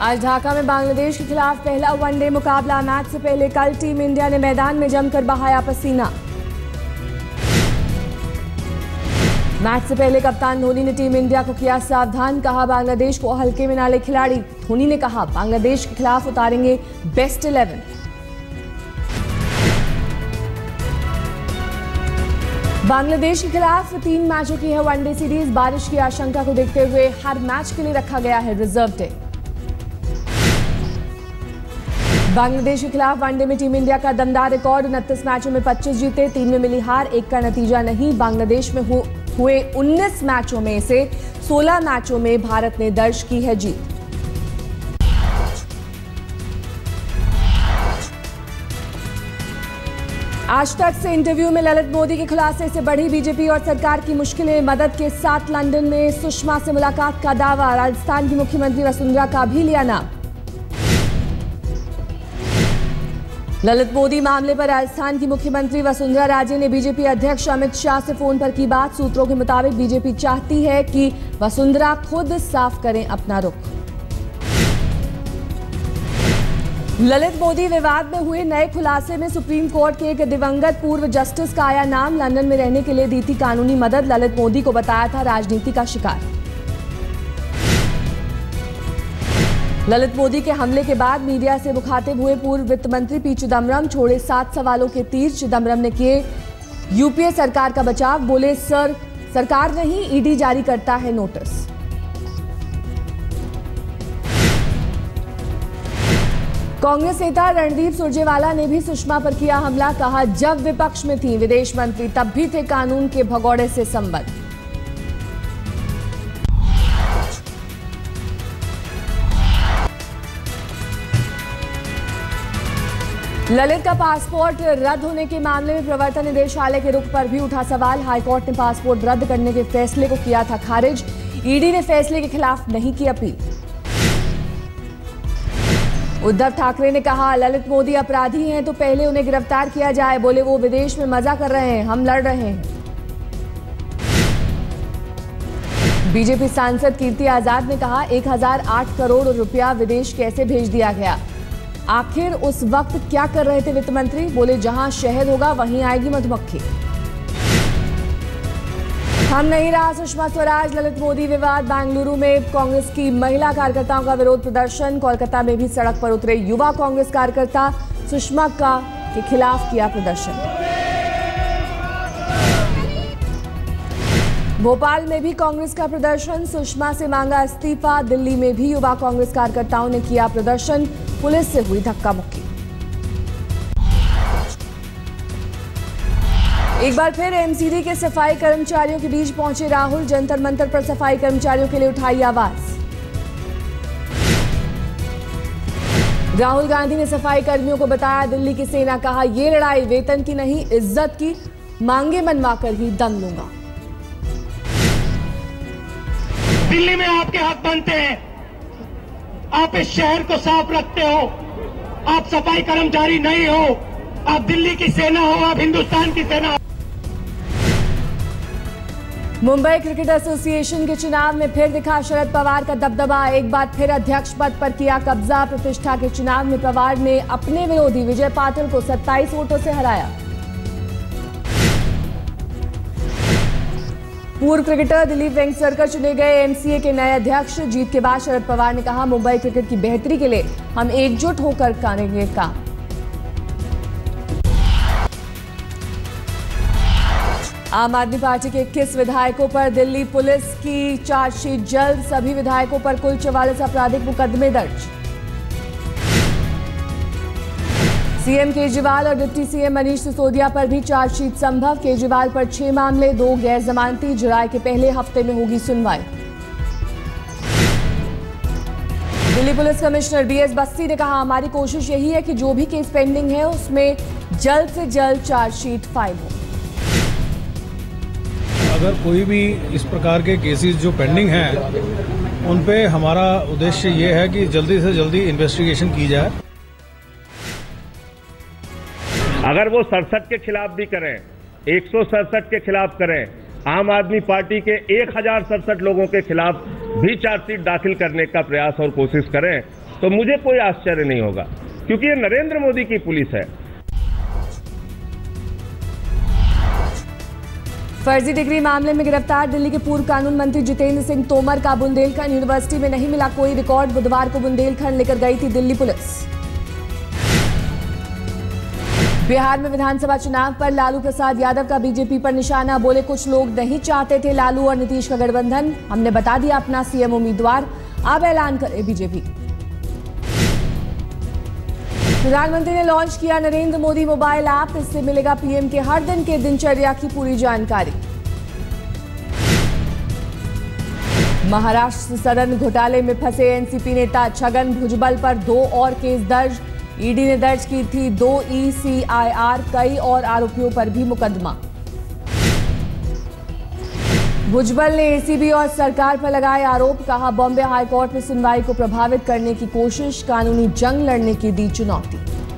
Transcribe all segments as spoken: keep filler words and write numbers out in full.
आज ढाका में बांग्लादेश के खिलाफ पहला वनडे मुकाबला। मैच से पहले कल टीम इंडिया ने मैदान में जमकर बहाया पसीना। मैच से पहले कप्तान धोनी ने टीम इंडिया को किया सावधान, कहा बांग्लादेश को हल्के में ना ले खिलाड़ी। धोनी ने कहा बांग्लादेश के खिलाफ उतारेंगे बेस्ट इलेवन। बांग्लादेश के खिलाफ तीन मैचों की है वनडे सीरीज। बारिश की आशंका को देखते हुए हर मैच के लिए रखा गया है रिजर्व डे। बांग्लादेश के खिलाफ वनडे में टीम इंडिया का दमदार रिकॉर्ड। उनतीस मैचों में पच्चीस जीते, तीन में मिली हार, एक का नतीजा नहीं। बांग्लादेश में हु, हुए उन्नीस मैचों में से सोलह मैचों में भारत ने दर्ज की है जीत। आज तक से इंटरव्यू में ललित मोदी के खुलासे से बढ़ी बीजेपी और सरकार की मुश्किलें। मदद के साथ लंदन में सुषमा से मुलाकात का दावा। राजस्थान की मुख्यमंत्री वसुंधरा का भी लिया नाम। ललित मोदी मामले पर राजस्थान की मुख्यमंत्री वसुंधरा राजे ने बीजेपी अध्यक्ष अमित शाह से फोन पर की बात। सूत्रों के मुताबिक बीजेपी चाहती है कि वसुंधरा खुद साफ करें अपना रुख। ललित मोदी विवाद में हुए नए खुलासे में सुप्रीम कोर्ट के एक दिवंगत पूर्व जस्टिस का आया नाम। लंदन में रहने के लिए दी थी कानूनी मदद। ललित मोदी को बताया था राजनीति का शिकार। ललित मोदी के हमले के बाद मीडिया से मुखातिब हुए पूर्व वित्त मंत्री पी चिदम्बरम। छोड़े सात सवालों के तीर। चिदम्बरम ने किए यूपीए सरकार का बचाव। बोले सर सरकार नहीं, ईडी जारी करता है नोटिस। कांग्रेस नेता रणदीप सुरजेवाला ने भी सुषमा पर किया हमला। कहा जब विपक्ष में थी विदेश मंत्री तब भी थे कानून के भगोड़े से संबंध। ललित का पासपोर्ट रद्द होने के मामले में प्रवर्तन निदेशालय के रुख पर भी उठा सवाल। हाईकोर्ट ने पासपोर्ट रद्द करने के फैसले को किया था खारिज। ईडी ने फैसले के खिलाफ नहीं की अपील। उद्धव ठाकरे ने कहा ललित मोदी अपराधी हैं तो पहले उन्हें गिरफ्तार किया जाए। बोले वो विदेश में मजा कर रहे हैं, हम लड़ रहे हैं। बीजेपी सांसद कीर्ति आजाद ने कहा एक हजार आठ करोड़ रुपया विदेश कैसे भेज दिया गया। आखिर उस वक्त क्या कर रहे थे वित्त मंत्री। बोले जहां शहद होगा वहीं आएगी मधुमक्खी। हम नहीं रहा सुषमा स्वराज ललित मोदी विवाद। बेंगलुरु में कांग्रेस की महिला कार्यकर्ताओं का विरोध प्रदर्शन। कोलकाता में भी सड़क पर उतरे युवा कांग्रेस कार्यकर्ता। सुषमा का के खिलाफ किया प्रदर्शन। भोपाल में भी कांग्रेस का प्रदर्शन। सुषमा से मांगा इस्तीफा। दिल्ली में भी युवा कांग्रेस कार्यकर्ताओं ने किया प्रदर्शन। पुलिस से हुई धक्का मुक्की। एक बार फिर एमसीडी के सफाई कर्मचारियों के बीच पहुंचे राहुल। जंतर मंतर पर सफाई कर्मचारियों के लिए उठाई आवाज। राहुल गांधी ने सफाई कर्मियों को बताया दिल्ली की सेना। कहा ये लड़ाई वेतन की नहीं इज्जत की, मांगे मनवाकर ही दम लूंगा। दिल्ली में आपके हक बनते हैं, आप इस शहर को साफ रखते हो, आप सफाई कर्मचारी नहीं हो, आप दिल्ली की सेना हो, आप हिंदुस्तान की सेना हो। मुंबई क्रिकेट एसोसिएशन के चुनाव में फिर दिखा शरद पवार का दबदबा। एक बार फिर अध्यक्ष पद पर किया कब्जा। प्रतिष्ठा के चुनाव में पवार ने अपने विरोधी विजय पाटिल को सत्ताईस वोटों से हराया। पूर्व क्रिकेटर दिलीप वेंगसरकर चुने गए एमसीए के नए अध्यक्ष। जीत के बाद शरद पवार ने कहा मुंबई क्रिकेट की बेहतरी के लिए हम एकजुट होकर करेंगे काम। आम आदमी पार्टी के इक्कीस विधायकों पर दिल्ली पुलिस की चार्जशीट जल्द। सभी विधायकों पर कुल चौवालीस आपराधिक मुकदमे दर्ज। सीएम केजरीवाल और डिप्टी सीएम मनीष सिसोदिया पर भी चार्जशीट संभव। केजरीवाल पर छह मामले, दो गैर जमानती। जुलाई के पहले हफ्ते में होगी सुनवाई। Delhi police commissioner B S Bassi ने कहा हमारी कोशिश यही है कि जो भी केस पेंडिंग है उसमें जल्द से जल्द चार्जशीट फाइल हो। अगर कोई भी इस प्रकार के केसेस जो पेंडिंग हैं उन पे हमारा उद्देश्य ये है कि जल्दी से जल्दी इन्वेस्टिगेशन की जाए। अगर वो सड़सठ के खिलाफ भी करें, एक सौ सड़सठ के खिलाफ करें, आम आदमी पार्टी के एक हजार सड़सठ लोगों के खिलाफ भी चार्जशीट दाखिल करने का प्रयास और कोशिश करें तो मुझे कोई आश्चर्य नहीं होगा, क्योंकि ये नरेंद्र मोदी की पुलिस है। फर्जी डिग्री मामले में गिरफ्तार दिल्ली के पूर्व कानून मंत्री जितेंद्र सिंह तोमर का बुंदेलखंड यूनिवर्सिटी में नहीं मिला कोई रिकॉर्ड। बुधवार को बुंदेलखंड लेकर गई थी दिल्ली पुलिस। बिहार में विधानसभा चुनाव पर लालू प्रसाद यादव का बीजेपी पर निशाना। बोले कुछ लोग नहीं चाहते थे लालू और नीतीश का गठबंधन, हमने बता दिया अपना सीएम उम्मीदवार, अब ऐलान करे बीजेपी। प्रधानमंत्री ने लॉन्च किया नरेंद्र मोदी मोबाइल ऐप, इससे मिलेगा पीएम के हर दिन के दिनचर्या की पूरी जानकारी। महाराष्ट्र सदन घोटाले में फंसे एनसीपी नेता छगन भुजबल पर दो और केस दर्ज। ईडी ने दर्ज की थी दो ईसीआईआर, कई और आरोपियों पर भी मुकदमा। भुजबल ने एसीबी और सरकार पर लगाए आरोप, कहा बॉम्बे हाईकोर्ट में सुनवाई को प्रभावित करने की कोशिश, कानूनी जंग लड़ने की दी चुनौती।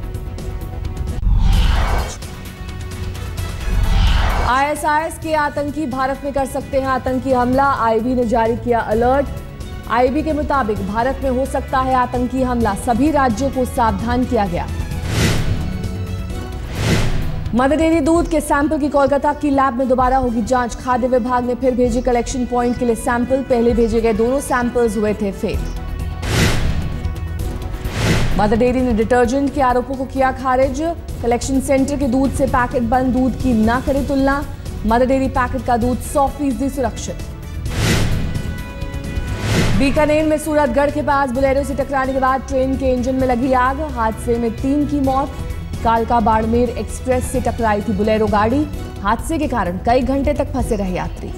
आईएसआईएस के आतंकी भारत में कर सकते हैं आतंकी हमला, आईबी ने जारी किया अलर्ट। आईबी के मुताबिक भारत में हो सकता है आतंकी हमला, सभी राज्यों को सावधान किया गया। मदर डेयरी दूध के सैंपल की कोलकाता की लैब में दोबारा होगी जांच। खाद्य विभाग ने फिर भेजे कलेक्शन पॉइंट के लिए सैंपल, पहले भेजे गए दोनों सैंपल्स हुए थे फेल। मदर डेयरी ने डिटर्जेंट के आरोपों को किया खारिज। कलेक्शन सेंटर के दूध से पैकेट बंद दूध की न करे तुलना, मदर डेयरी पैकेट का दूध सौ फीसदी सुरक्षित। बीकानेर में सूरतगढ़ के पास बुलेरो से टकराने के बाद ट्रेन के इंजन में लगी आग, हादसे में तीन की मौत। कालका बाड़मेर एक्सप्रेस से टकराई थी बुलेरो गाड़ी, हादसे के कारण कई घंटे तक फंसे रहे यात्री।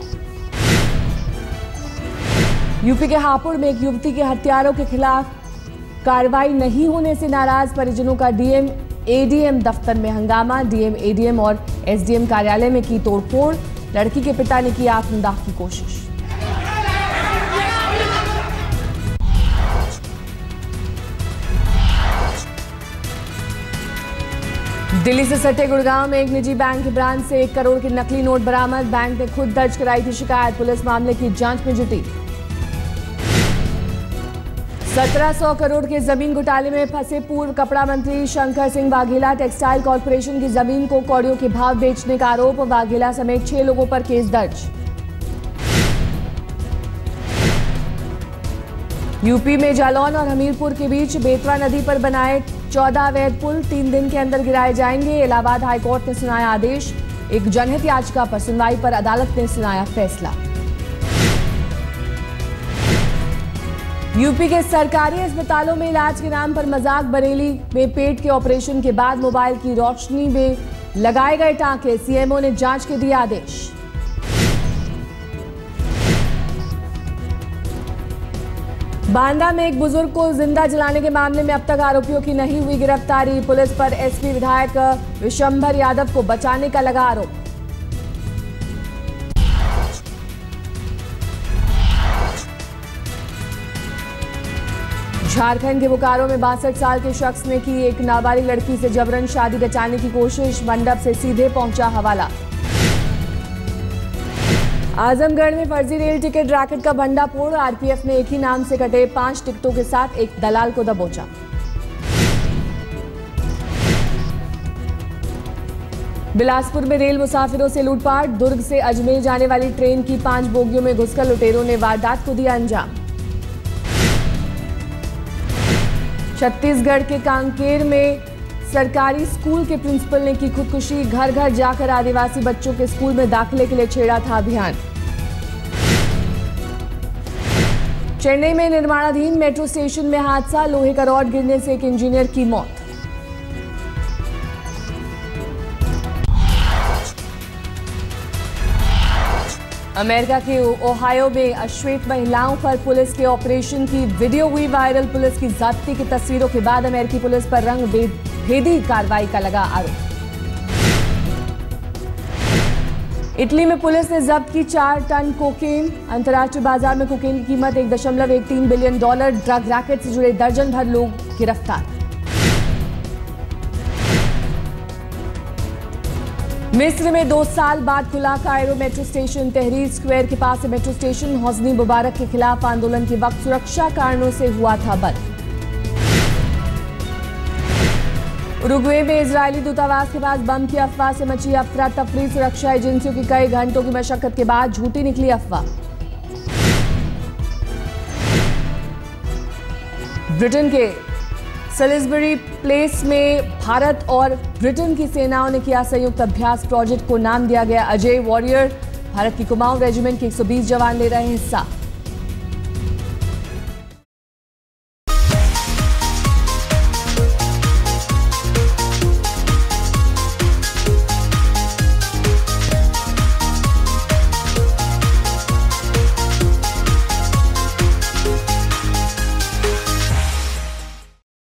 यूपी के हापुड़ में एक युवती के हत्यारों के खिलाफ कार्रवाई नहीं होने से नाराज परिजनों का डीएम एडीएम दफ्तर में हंगामा। डीएम एडीएम और एसडीएम कार्यालय में की तोड़फोड़, लड़की के पिता ने की आत्मदाह की कोशिश। दिल्ली से सटे गुड़गांव में एक निजी बैंक की ब्रांच से एक करोड़ के नकली नोट बरामद। बैंक ने खुद दर्ज कराई थी शिकायत, पुलिस मामले की जांच में जुटी। सत्रह सौ करोड़ के जमीन घोटाले में फंसे पूर्व कपड़ा मंत्री शंकर सिंह वाघेला। टेक्सटाइल कॉर्पोरेशन की जमीन को कौड़ियों के भाव बेचने का आरोप, वाघेला समेत छह लोगों पर केस दर्ज। यूपी में जालौन और हमीरपुर के बीच बेतवा नदी पर बनाए चौदह अवैध पुल तीन दिन के अंदर गिराए जाएंगे। इलाहाबाद हाईकोर्ट ने सुनाया आदेश, एक जनहित याचिका पर सुनवाई पर अदालत ने सुनाया फैसला। यूपी के सरकारी अस्पतालों में इलाज के नाम पर मजाक। बरेली में पेट के ऑपरेशन के बाद मोबाइल की रोशनी में लगाए गए टांके, सीएमओ ने जांच के दिए आदेश। बांदा में एक बुजुर्ग को जिंदा जलाने के मामले में अब तक आरोपियों की नहीं हुई गिरफ्तारी। पुलिस पर एसपी विधायक विशंभर यादव को बचाने का लगा आरोप। झारखंड के बोकारो में बासठ साल के शख्स ने की एक नाबालिग लड़की से जबरन शादी रचाने की कोशिश, मंडप से सीधे पहुंचा हवाला। आजमगढ़ में फर्जी रेल टिकट रैकेट का भंडाफोड़, आरपीएफ ने एक ही नाम से कटे पांच टिकटों के साथ एक दलाल को दबोचा। बिलासपुर में रेल मुसाफिरों से लूटपाट, दुर्ग से अजमेर जाने वाली ट्रेन की पांच बोगियों में घुसकर लुटेरों ने वारदात को दिया अंजाम। छत्तीसगढ़ के कांकेर में सरकारी स्कूल के प्रिंसिपल ने की खुदकुशी, घर घर जाकर आदिवासी बच्चों के स्कूल में दाखिले के लिए छेड़ा था अभियान। चेन्नई में निर्माणाधीन मेट्रो स्टेशन में हादसा, लोहे का रॉड गिरने से एक इंजीनियर की मौत। अमेरिका के ओहायो में अश्वेत महिलाओं पर पुलिस के ऑपरेशन की वीडियो हुई वायरल, पुलिस की जाब्ती की तस्वीरों के बाद अमेरिकी पुलिस पर रंग भेदी कार्रवाई का लगा आरोप। इटली में पुलिस ने जब्त की चार टन कोकेन, अंतर्राष्ट्रीय बाजार में कोकेन की कीमत एक दशमलव एक तीन बिलियन डॉलर, ड्रग रैकेट से जुड़े दर्जन भर लोग गिरफ्तार। मिस्र में दो साल बाद खुला Cairo metro station, Tahrir square के पास से मेट्रो स्टेशन होस्नी मुबारक के खिलाफ आंदोलन के वक्त सुरक्षा कारणों से हुआ था बंद। उरुग्वे में इजरायली दूतावास के पास बम की अफवाह से मची अफरा तफरी। सुरक्षा एजेंसियों की कई घंटों की मशक्कत के बाद झूठी निकली अफवाह। ब्रिटेन के सेलिसबरी प्लेस में भारत और ब्रिटेन की सेनाओं ने किया संयुक्त अभ्यास। प्रोजेक्ट को नाम दिया गया अजय वॉरियर। भारत की कुमाऊं रेजिमेंट के एक सौ बीस जवान ले रहे हैं हिस्सा।